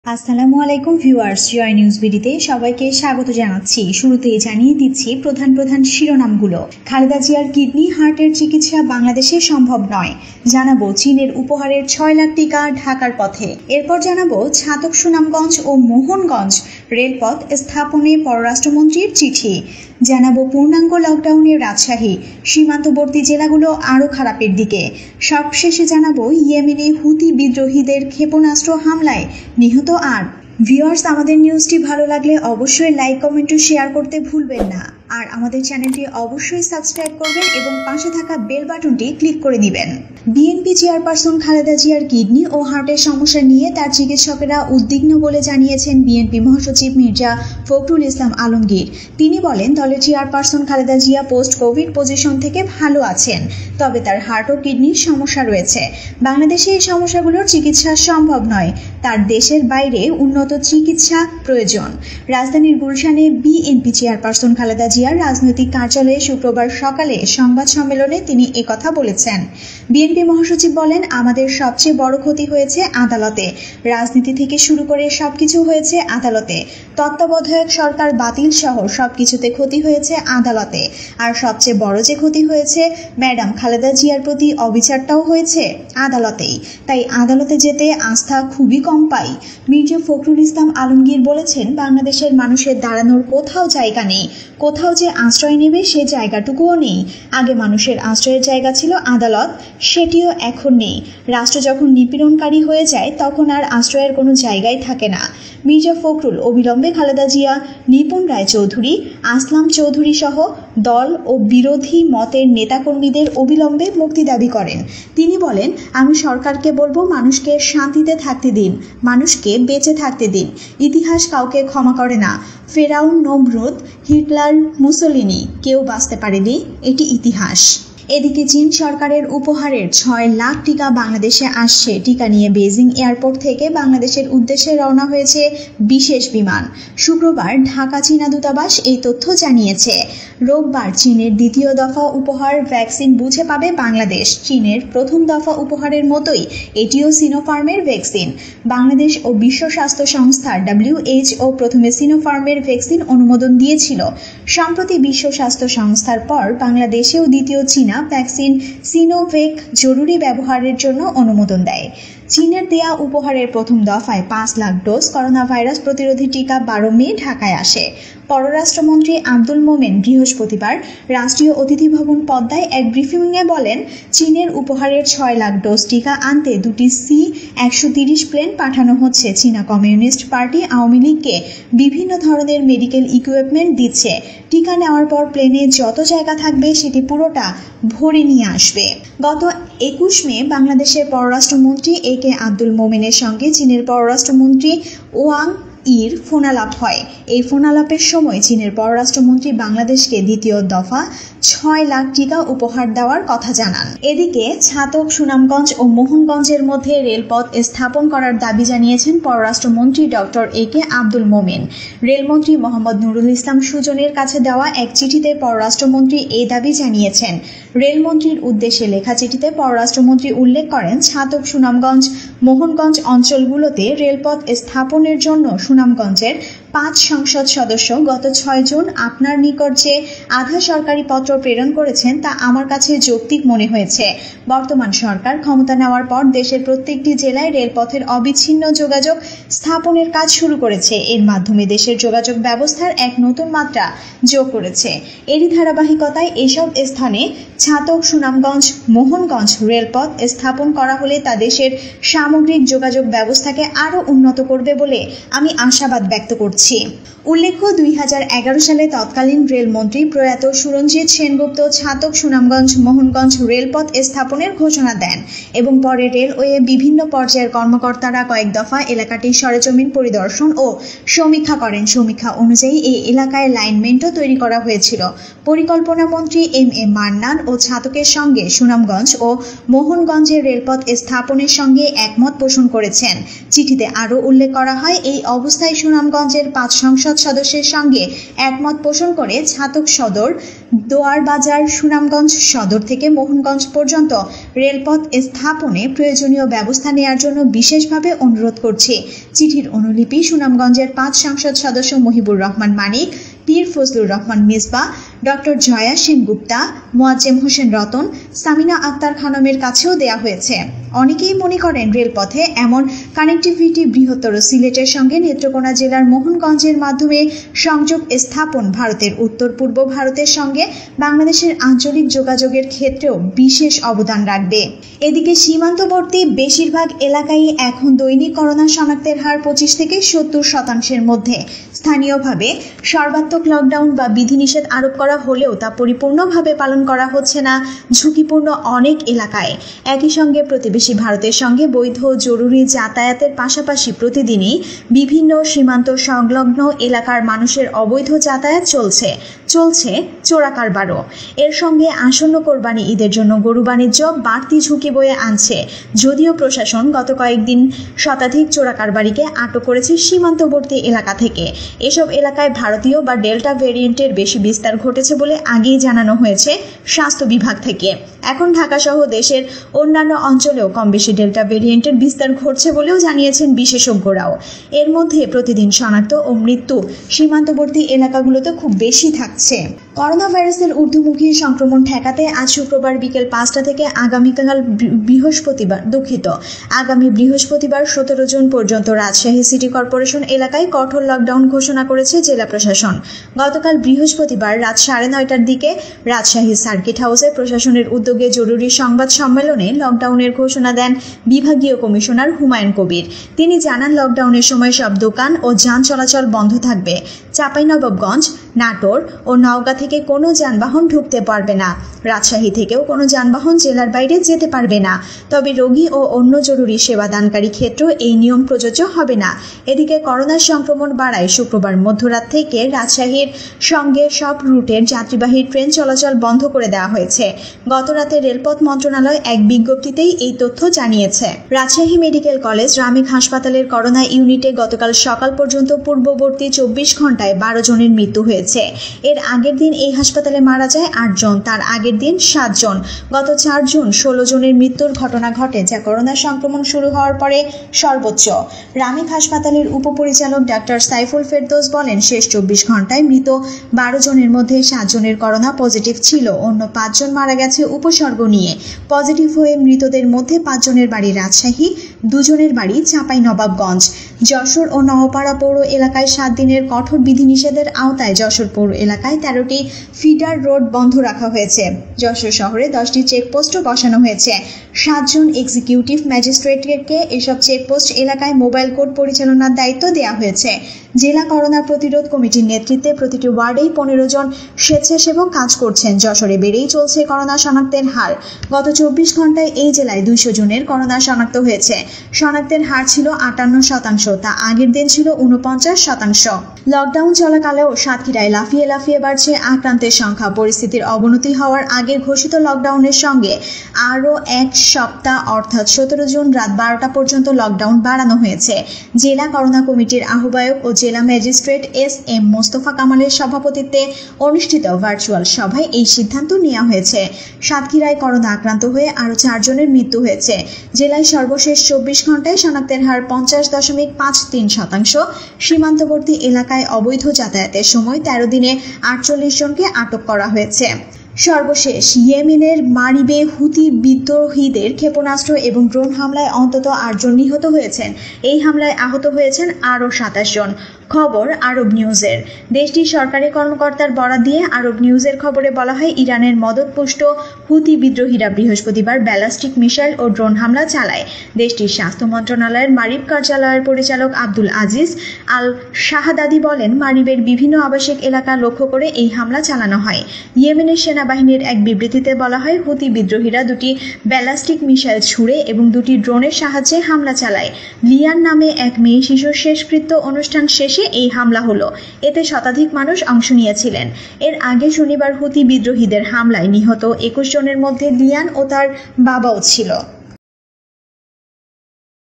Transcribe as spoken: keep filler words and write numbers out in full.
আসসালামু আলাইকুম ভিউয়ার্স, জয় নিউজ বিডিতে সবাইকে স্বাগত জানাচ্ছি। শুরুতেই জানিয়ে দিচ্ছি প্রধান প্রধান শিরোনামগুলো। খালেদা জিয়ার কিডনি হার্টের চিকিৎসা বাংলাদেশে সম্ভব নয়, জানাবো চীনের উপহারের ছয় লাখ টিকা ঢাকার পথে। এরপর জানাবো ছাতক সুনামগঞ্জ ও মোহনগঞ্জ রেলপথ স্থাপনে পররাষ্ট্রমন্ত্রীর চিঠি। জানাবো পূর্ণাঙ্গ লকডাউনের রাজশাহী, সীমান্তবর্তী জেলাগুলো আরও খারাপের দিকে। সবশেষে জানাবো ইয়েমেনে হুতি বিদ্রোহীদের ক্ষেপণাস্ত্র হামলায় নিহত আট। ভিউয়ার্স, আমাদের নিউজটি ভালো লাগলে অবশ্যই লাইক, কমেন্ট ও শেয়ার করতে ভুলবেন না। আর আমাদের চ্যানেলটি অবশ্যই সাবস্ক্রাইব করবেন এবং পাশে থাকা বেল বাটনটি ক্লিক করে দিবেন। বিএনপি চেয়ারপারসন খালেদা জিয়ার কিডনি ও হার্টের সমস্যা নিয়ে তার চিকিৎসকেরা উদ্বিগ্ন বলে জানিয়েছেন বিএনপি মহাসচিব মির্জা ফখরুল ইসলাম আলমগীর। তিনি বলেন, দলের chairperson Khaleda Zia post covid position থেকে ভালো আছেন, তবে তার হার্ট ও কিডনির সমস্যা রয়েছে। বাংলাদেশে এই সমস্যাগুলোর চিকিৎসা সম্ভব নয়, তার দেশের বাইরে উন্নত চিকিৎসা প্রয়োজন। রাজধানীর গুলশানে বিএনপি চেয়ারপারসন খালেদা জিয়ার রাজনৈতিক কার্যালয়ে শুক্রবার সকালে সংবাদ সম্মেলনে তিনি একথা বলেছেন। বিএনপি মহাসচিব বলেন, আমাদের সবচেয়ে বড় ক্ষতি হয়েছে আদালতে। রাজনীতি থেকে শুরু করে সবকিছু হয়েছে আদালতে। তত্ত্বাবধায়ক সরকার বাতিল সহ সবকিছুতে ক্ষতি হয়েছে আদালতে। আর সবচেয়ে বড় যে ক্ষতি হয়েছে, ম্যাডাম খালেদা জিয়ার প্রতি অবিচারটাও হয়েছে আদালতেই। তাই আদালতে যেতে আস্থা খুবই কম পাই। মির্জা ফখরুল ইসলাম আলমগীর বলেছেন, বাংলাদেশের মানুষের দাঁড়ানোর কোথাও জায়গা নেই, কোথাও যে আশ্রয় নেবে সে জায়গাটুকুও নেই। আগে মানুষের আশ্রয়ের জায়গা ছিল আদালত, সেটিও এখন নেই। রাষ্ট্র যখন নিপীড়নকারী হয়ে যায় তখন আর আশ্রয়ের কোনো জায়গাই থাকে না। মির্জা ফখরুল অবিলম্বে খালেদা জিয়া, নিপুণ রায় চৌধুরী, আসলাম চৌধুরী সহ দল ও বিরোধী মতের নেতাকর্মীদের অবিলম্বে মুক্তি দাবি করেন। তিনি বলেন, আমি সরকারকে বলবো, মানুষকে শান্তিতে থাকতে দিন, মানুষকে বেঁচে থাকতে দিন। ইতিহাস কাউকে ক্ষমা করে না। ফেরাউন, নমরুদ, হিটলার, মুসোলিনি কেউ বাঁচতে পারেনি, এটি ইতিহাস। এদিকে চীন সরকারের উপহারের ছয় লাখ টিকা বাংলাদেশে আসছে। টিকা নিয়ে বেজিং এয়ারপোর্ট থেকে বাংলাদেশের উদ্দেশ্যে রওনা হয়েছে বিশেষ বিমান। শুক্রবার ঢাকা চীনা দূতাবাস এই তথ্য জানিয়েছে। রোববার চীনের দ্বিতীয় দফা উপহার ভ্যাকসিন বুঝে পাবে বাংলাদেশ। চীনের প্রথম দফা উপহারের মতোই এটিও সিনোফার্মের ভ্যাকসিন। বাংলাদেশ ও বিশ্ব স্বাস্থ্য সংস্থা ডব্লিউএইচও প্রথমে সিনোফার্মের ভ্যাকসিন অনুমোদন দিয়েছিল। সম্প্রতি বিশ্ব স্বাস্থ্য সংস্থার পর বাংলাদেশেও দ্বিতীয় চীনা ভ্যাকসিন সিনোভেক জরুরি ব্যবহারের জন্য অনুমোদন দেয়। চীনের দেয়া উপহারের প্রথম দফায় পাঁচ লাখ ডোজ করোনা ভাইরাস প্রতিরোধী টিকা বারো মে ঢাকায় আসে। পররাষ্ট্রমন্ত্রী আব্দুল মোমেন বৃহস্পতিবার রাষ্ট্রীয় অতিথি ভবন পদ্মায় এক ব্রিফিংয়ে বলেন, চীনের উপহারের ছয় লাখ ডোজ টিকা আনতে দুটি সি একশো তিরিশ প্লেন পাঠানো হচ্ছে। চীনা কমিউনিস্ট পার্টি আওয়ামী লীগকে বিভিন্ন ধরনের মেডিকেল ইকুইপমেন্ট দিচ্ছে। টিকা নেওয়ার পর প্লেনে যত জায়গা থাকবে সেটি পুরোটা ভরে নিয়ে আসবে। গত একুশ মে বাংলাদেশের পররাষ্ট্রমন্ত্রী এ কে আব্দুল মোমেনের সঙ্গে চীনের পররাষ্ট্রমন্ত্রী ওয়াং ইর ফোনালাপ হয়। এই ফোনালাপের সময় চীনের পররাষ্ট্রমন্ত্রী বাংলাদেশকে দ্বিতীয় দফা ছয় লাখ টিকা উপহার দেওয়ার কথা জানান। এদিকে ছাতক, সুনামগঞ্জ ও মোহনগঞ্জের মধ্যে রেলপথ স্থাপন করার দাবি জানিয়েছেন পররাষ্ট্রমন্ত্রী ডক্টর এ কে আব্দুল মোমেন। রেলমন্ত্রী মোহাম্মদ নুরুল ইসলাম সুজনের কাছে দেওয়া এক চিঠিতে পররাষ্ট্রমন্ত্রী এই দাবি জানিয়েছেন। রেলমন্ত্রীর উদ্দেশ্যে লেখা চিঠিতে পররাষ্ট্রমন্ত্রী উল্লেখ করেন, ছাতক, সুনামগঞ্জ, মোহনগঞ্জ অঞ্চলগুলোতে রেলপথ স্থাপনের জন্য সুনামগঞ্জের পাঁচ সংসদ সদস্য গত ছয় জুন আপনার নিকট যে আধা সরকারি পত্র প্রেরণ করেছেন তা আমার কাছে যৌক্তিক মনে হয়েছে। বর্তমান সরকার ক্ষমতা নেওয়ার পর দেশের প্রত্যেকটি জেলায় রেলপথের অবিচ্ছিন্ন যোগাযোগ স্থাপনের কাজ শুরু করেছে। এর মাধ্যমে দেশের যোগাযোগ ব্যবস্থার এক নতুন মাত্রা যোগ করেছে। এরই ধারাবাহিকতায় এসব স্থানে ছাতক, সুনামগঞ্জ, মোহনগঞ্জ রেলপথ স্থাপন করা হলে তা দেশের সামগ্রিক যোগাযোগ ব্যবস্থাকে আরও উন্নত করবে বলে আমি আশাবাদ ব্যক্ত করছি। উল্লেখ্য, দুই হাজার এগারো সালে তৎকালীন রেলমন্ত্রী প্রয়াত সুরঞ্জিত সেনগুপ্ত ছাতক, সুনামগঞ্জ, মোহনগঞ্জ রেলপথ স্থাপনের ঘোষণা দেন এবং পরে রেলওয়ে বিভিন্ন পর্যায়ের কর্মকর্তারা কয়েক দফা এলাকাটি সরেজমিন পরিদর্শন ও সমীক্ষা করেন। সমীক্ষা অনুযায়ী এই এলাকায় লাইনমেন্টও তৈরি করা হয়েছিল। পরিকল্পনা মন্ত্রী এম এ মান্নান ও ছাতকের সঙ্গে সুনামগঞ্জ ও মোহনগঞ্জের রেলপথ স্থাপনের সঙ্গে একমত পোষণ করেছেন। চিঠিতে আরও উল্লেখ করা হয়, এই অবস্থায় সুনামগঞ্জের পাঁচ সংসদ সদস্যের সঙ্গে একমত পোষণ করে ছাতক সদর, দোয়ারবাজার, সুনামগঞ্জ সদর থেকে মোহনগঞ্জ পর্যন্ত রেলপথ স্থাপনে প্রয়োজনীয় ব্যবস্থা নেওয়ার জন্য বিশেষভাবে অনুরোধ করছে। চিঠির অনুলিপি সুনামগঞ্জের পাঁচ সংসদ সদস্য মহিবুর রহমান মানিক, পীর ফজলুর রহমান মিসবা, ডক্টর জয়া সেনগুপ্তা, মোয়াজ্জেম হোসেন রতন, সামিনা আক্তার খানমের কাছেও দেয়া হয়েছে। অনেকেই মনে করেন রেলপথে এমন কানেক্টিভিটি বৃহত্তর সিলেটের সঙ্গে নেত্রকোনা জেলার মোহনগঞ্জের মাধ্যমে সংযোগ স্থাপন ভারতের উত্তর পূর্ব ভারতের সঙ্গে বাংলাদেশের আঞ্চলিক যোগাযোগের ক্ষেত্রেও বিশেষ অবদান রাখবে। এদিকে সীমান্তবর্তী বেশিরভাগ এলাকায় এখন দৈনিক করোনা শনাক্তের হার পঁচিশ থেকে সত্তর শতাংশের মধ্যে। স্থানীয়ভাবে সর্বাত্মক লকডাউন বা বিধিনিষেধ আরোপ করা হলেও তা পরিপূর্ণভাবে পালন করা হচ্ছে না ঝুঁকিপূর্ণ অনেক এলাকায়। একই সঙ্গে প্রতিবেশী ভারতের সঙ্গে বৈধ জরুরি যাতায়াতের পাশাপাশি প্রতিদিনই বিভিন্ন সীমান্ত সংলগ্ন এলাকার মানুষের অবৈধ যাতায়াত চলছে চলছে চোরাকারবারও। এর সঙ্গে আসন্ন কোরবানি ঈদের জন্য গরু বাণিজ্য বাড়তি ঝুঁকি বয়ে আনছে। যদিও প্রশাসন গত কয়েকদিন শতাধিক চোরাকারবারিকে আটক করেছে সীমান্তবর্তী এলাকা থেকে। এসব এলাকায় ভারতীয় বা ডেল্টা ভেরিয়েন্টের বেশি বিস্তার ঘটেছে বলে আগেই জানানো হয়েছে স্বাস্থ্য বিভাগ থেকে। এখন ঢাকা সহ দেশের অন্যান্য অঞ্চলেও কম বেশি ডেল্টা ভেরিয়েন্টের বিস্তার ঘটছে বলেও জানিয়েছেন বিশেষজ্ঞরাও। এর মধ্যে প্রতিদিন শনাক্ত ও মৃত্যু সীমান্তবর্তী এলাকাগুলোতে খুব বেশি থাকছে। করোনা ভাইরাসের ঊর্ধ্বমুখী সংক্রমণ ঠেকাতে আজ শুক্রবার বিকেল পাঁচটা থেকে আগামীকাল বৃহস্পতিবার দুঃখিত আগামী বৃহস্পতিবার সতেরো জুন পর্যন্ত রাজশাহী সিটি কর্পোরেশন এলাকায় কঠোর লকডাউন ঘোষণা করেছে জেলা প্রশাসন। গতকাল বৃহস্পতিবার রাত সাড়ে নয়টার দিকে রাজশাহী সার্কিট হাউসে প্রশাসনের উদ্যোগে জরুরি সংবাদ সম্মেলনে লকডাউনের ঘোষণা দেন বিভাগীয় কমিশনার হুমায়ুন কবির। তিনি জানান, লকডাউনের সময় সব দোকান ও যান চলাচল বন্ধ থাকবে। চাঁপাইনবাবগঞ্জ, নাটোর ও নওগাঁ থেকে কোনো যানবাহন ঢুকতে পারবে না। রাজশাহী থেকেও কোনো যানবাহন জেলার বাইরে যেতে পারবে না। তবে রোগী ও অন্য জরুরি সেবা দানকারী ক্ষেত্রেও এই নিয়ম প্রযোজ্য হবে না। এদিকে করোনার সংক্রমণ বাড়ায় শুক্রবার মধ্যরাত থেকে রাজশাহীর সঙ্গে সব রুটের যাত্রীবাহী ট্রেন চলাচল বন্ধ করে দেওয়া হয়েছে। গতরাতে রেলপথ মন্ত্রণালয় এক বিজ্ঞপ্তিতেই এই তথ্য জানিয়েছে। রাজশাহী মেডিকেল কলেজ রামিক হাসপাতালের করোনা ইউনিটে গতকাল সকাল পর্যন্ত পূর্ববর্তী চব্বিশ ঘন্টায় বারো জনের মৃত্যু হয়েছে। এর আগের দিন এই হাসপাতালে মারা যায় আট জন, তার আগের দিন সাত জন। গত চার জুন ষোলো জনের মৃত্যুর ঘটনা ঘটে, যা করোনা সংক্রমণ শুরু হওয়ার পরে সর্বোচ্চ। রামিক হাসপাতালের উপপরিচালক ডাক্তার সাইফুল ফেরদৌস বলেন, শেষ চব্বিশ ঘন্টায় মৃত বারো জনের মধ্যে সাত জনের করোনা পজিটিভ ছিল, অন্য পাঁচজন মারা গেছে উপসর্গ নিয়ে। পজিটিভ হয়ে মৃতদের মধ্যে পাঁচজনের বাড়ি রাজশাহী, দুজনের বাড়ি চাঁপাইনবাবগঞ্জ। যশোর ও নওপাড়া পৌর এলাকায় সাত দিনের কঠোর বিধিনিষেধের আওতায় যশোর পৌর এলাকায় তেরোটি ফিডার রোড বন্ধ রাখা হয়েছে। যশোর শহরে দশটি চেকপোস্টও বসানো হয়েছে। সাতজন এক্সিকিউটিভ ম্যাজিস্ট্রেটকে এসব চেকপোস্ট এলাকায় মোবাইল কোড পরিচালনার দায়িত্ব দেওয়া হয়েছে। জেলা করোনা প্রতিরোধ কমিটির নেতৃত্বে প্রতিটি ওয়ার্ডেই পনেরো জন স্বেচ্ছাসেবক কাজ করছেন। যশোরে বেড়েই চলছে করোনা শনাক্তের হার। গত চব্বিশ ঘন্টায় এই জেলায় দুইশো জনের করোনা শনাক্ত হয়েছে। শনাক্তের হার ছিল আটান্ন শতাংশ, তা আগের দিন ছিল উনপঞ্চাশ শতাংশ। লকডাউন চলাকালেও সাতক্ষীরায় লাফিয়ে লাফিয়ে বাড়ছে আক্রান্তের সংখ্যা। পরিস্থিতির অবনতি হওয়ার আগের ঘোষিত লকডাউনের সঙ্গে আরও এক সপ্তাহ অর্থাৎ সতেরো জুন রাত বারোটা পর্যন্ত লকডাউন বাড়ানো হয়েছে। জেলা করোনা কমিটির আহ্বায়ক ও জেলা ম্যাজিস্ট্রেট এস এম মোস্তফা কামালের সভাপতিত্বে অনুষ্ঠিত ভার্চুয়াল সভায় এই সিদ্ধান্ত নেওয়া হয়েছে। সাতক্ষীরায় করোনা আক্রান্ত হয়ে আরও চারজনের মৃত্যু হয়েছে। জেলায় সর্বশেষ চব্বিশ ঘন্টায় শনাক্তের হার পঞ্চাশ দশমিক পাঁচ তিন শতাংশ। সীমান্তবর্তী এলাকায় অবৈধ যাতায়াতের সময় তেরো দিনে আটচল্লিশ জনকে আটক করা হয়েছে। সর্বশেষ ইয়েমেনের মারিবে হুতি বিদ্রোহীদের ক্ষেপণাস্ত্র এবং ড্রোন হামলায় অন্তত আটজন নিহত হয়েছেন। এই হামলায় আহত হয়েছেন আরও সাতাশ জন। খবর আরব নিউজের। দেশটির সরকারি কর্মকর্তার বরাত দিয়ে আরব নিউজের খবরে বলা হয়, ইরানের মদতপুষ্ট হুতি বিদ্রোহীরা বৃহস্পতিবার ব্যালাস্টিক মিসাইল ও ড্রোন হামলা চালায়। দেশটির স্বাস্থ্য মন্ত্রণালয়ের মারিব কার্যালয়ের পরিচালক আব্দুল আজিজ আল শাহাদাদি বলেন, মারিবের বিভিন্ন আবাসিক এলাকা লক্ষ্য করে এই হামলা চালানো হয়। ইয়েমেনের সেনাবাহিনীর এক বিবৃতিতে বলা হয়, হুতি বিদ্রোহীরা দুটি ব্যালাস্টিক মিসাইল ছুড়ে এবং দুটি ড্রোনের সাহায্যে হামলা চালায়। লিয়ান নামে এক মেয়ে শিশুর শেষকৃত্য অনুষ্ঠান শেষে এই হামলা হলো। এতে শতাধিক মানুষ অংশ নিয়েছিলেন। এর আগে শনিবার হুতি বিদ্রোহীদের হামলায় নিহত একুশ জনের মধ্যে লিয়ান ও তার বাবাও ছিল।